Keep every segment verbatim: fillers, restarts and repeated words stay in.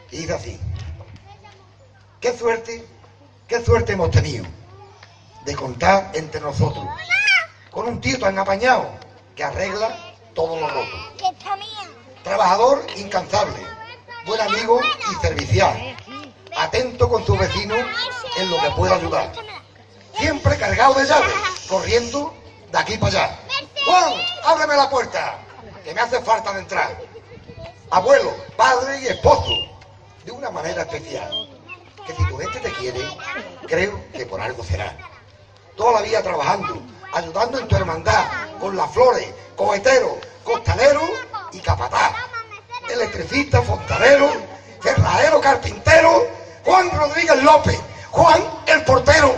Y dice así: qué suerte, qué suerte hemos tenido de contar entre nosotros con un tío tan apañado que arregla todos los rotos. Trabajador incansable, buen amigo y servicial, atento con sus vecinos en lo que pueda ayudar. Siempre cargado de llaves, corriendo de aquí para allá. ¡Juan, ábreme la puerta, que me hace falta de entrar! Abuelo, padre y esposo, de una manera especial. Que si tu gente te quiere, creo que por algo será. Toda la vida trabajando, ayudando en tu hermandad, con las flores, cohetero, costalero y capataz. Electricista, fontanero, cerrajero, carpintero, Juan Rodríguez López, Juan el portero.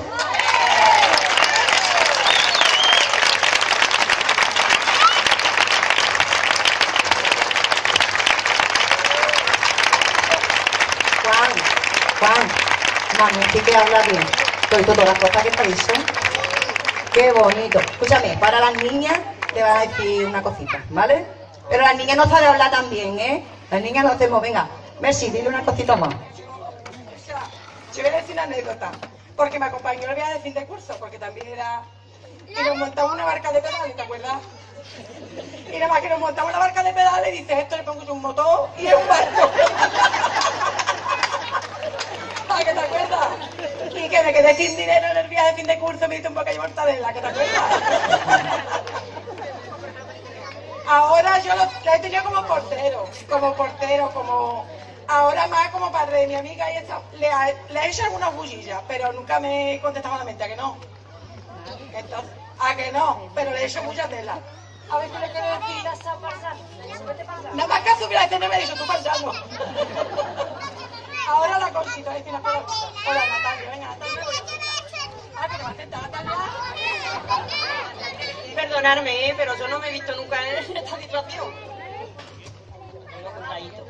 Juan, Juan, mami, sí que habla bien. Estoy todas las cosas que te hizo. Qué bonito. Escúchame, para las niñas te van a decir una cosita, ¿vale? Pero las niñas no saben hablar tan bien, ¿eh? Las niñas lo hacemos, venga. Messi, dile una cosita más. Yo voy a decir una anécdota, porque me acompañó el viaje de fin de curso, porque también era... Y nos montamos una barca de pedales, ¿te acuerdas? Y nada más que nos montamos una barca de pedales y dices, esto le pongo yo un motor y es un barco. ¿A que te acuerdas? Y que me quedé sin dinero en el viaje de fin de curso, me hice un bocadillo de mortadela, ¿que te acuerdas? Ahora yo lo, lo he tenido como portero, como portero, como... Ahora más como padre de mi amiga y esta, le, ha, le he hecho algunas bullillas, pero nunca me he contestado a la mente, ¿a que no? Entonces, ¿a que no? Pero le he hecho muchas telas. A ver qué le quiero decir. Nada más que subir a este no me ha dicho, tú pasando. Ahora la cosita, decir una cosa. Hola Natalia, venga Natalia. Ah, pero va a sentar Natalia. Perdonadme, ¿eh? Pero yo no me he visto nunca en esta situación. Vengo contadito.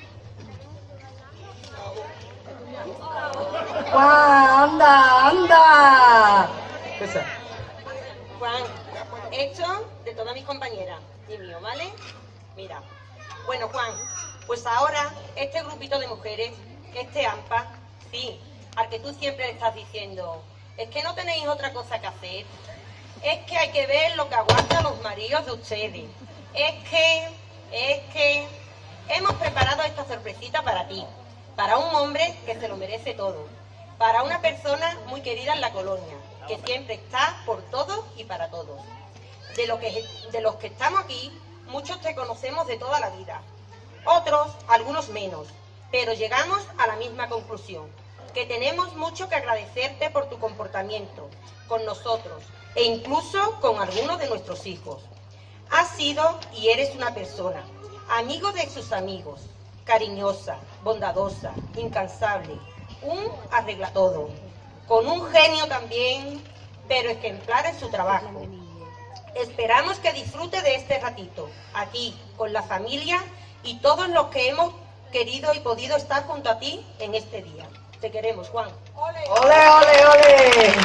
Juan, anda, anda. ¿Qué es eso? Juan, esto de todas mis compañeras y mío, ¿vale? Mira. Bueno, Juan, pues ahora este grupito de mujeres, este AMPA, sí, al que tú siempre le estás diciendo, es que no tenéis otra cosa que hacer, es que hay que ver lo que aguantan los maridos de ustedes, es que, es que hemos preparado esta sorpresita para ti, para un hombre que se lo merece todo, para una persona muy querida en la colonia, que siempre está por todos y para todos. De, lo que, de los que estamos aquí, muchos te conocemos de toda la vida, otros, algunos menos, pero llegamos a la misma conclusión, que tenemos mucho que agradecerte por tu comportamiento con nosotros e incluso con algunos de nuestros hijos. Has sido y eres una persona, amigo de sus amigos, cariñosa, bondadosa, incansable, un arreglatodo, con un genio también, pero ejemplar en su trabajo. Esperamos que disfrute de este ratito, aquí, con la familia y todos los que hemos querido y podido estar junto a ti en este día. Te queremos, Juan. ¡Ole, ole, ole!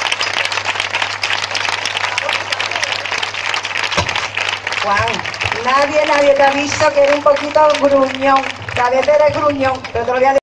Juan, nadie, nadie te ha visto que eres un poquito gruñón. Que a veces eres gruñón, pero te lo voy a decir.